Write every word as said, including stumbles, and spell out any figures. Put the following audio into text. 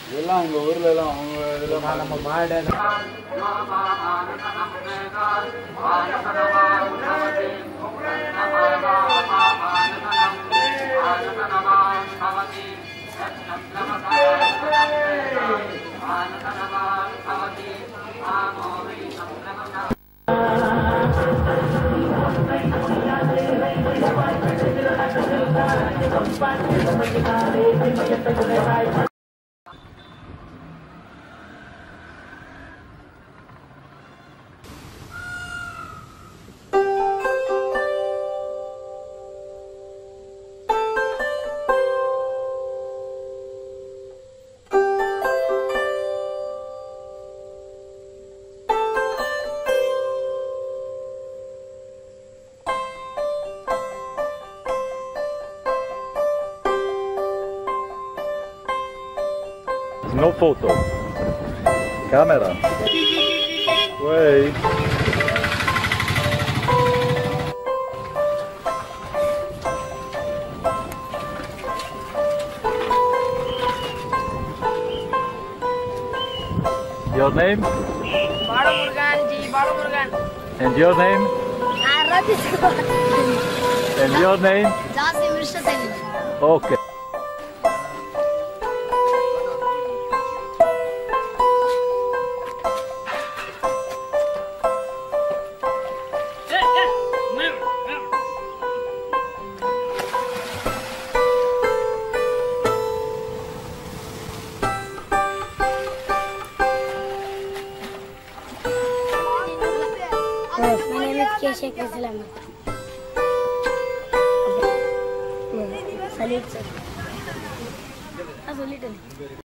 இதெல்லாம் எங்கள் ஊரில் எல்லாம் அவங்க இதெல்லாம் நம்ம மாடு No photo. Camera. Wait. Your name? Balamurgan ji, Balamurgan. And your name? Arabic. And your name? Jasim Irshad. Okay. My name is K. Sheikh Islam. Salute, sir. That's a little.